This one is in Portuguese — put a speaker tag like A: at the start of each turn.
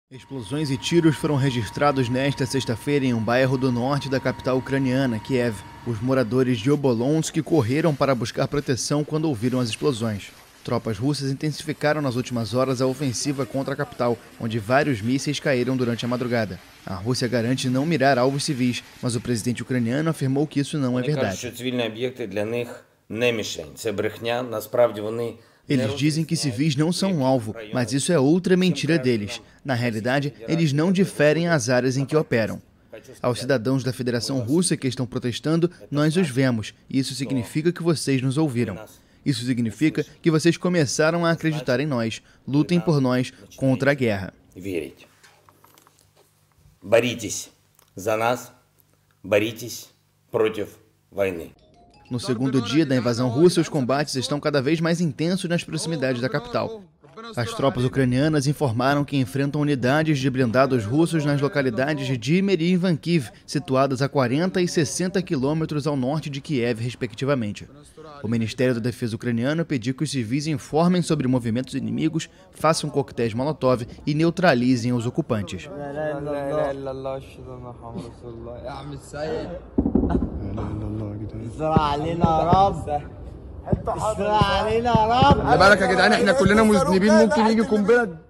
A: Explosões e tiros foram registrados nesta sexta-feira em um bairro do norte da capital ucraniana, Kiev. Os moradores de Obolonsk correram para buscar proteção quando ouviram as explosões. Tropas russas intensificaram nas últimas horas a ofensiva contra a capital, onde vários mísseis caíram durante a madrugada. A Rússia garante não mirar alvos civis, mas o presidente ucraniano afirmou que isso não é verdade. Eles dizem que civis não são um alvo, mas isso é outra mentira deles. Na realidade, eles não diferem as áreas em que operam. Aos cidadãos da Federação Russa que estão protestando, nós os vemos, e isso significa que vocês nos ouviram. Isso significa que vocês começaram a acreditar em nós. Lutem por nós contra a guerra.
B: Боритесь за нас, боритесь против войны.
A: No segundo dia da invasão russa, os combates estão cada vez mais intensos nas proximidades da capital. As tropas ucranianas informaram que enfrentam unidades de blindados russos nas localidades de Dimer e Ivankiv, situadas a 40 e 60 quilômetros ao norte de Kiev, respectivamente. O Ministério da Defesa ucraniano pediu que os civis informem sobre movimentos inimigos, façam coquetéis Molotov e neutralizem os ocupantes.
C: خلي بالك يا جدعان، احنا كلنا مذنبين، ممكن يجي قنبله.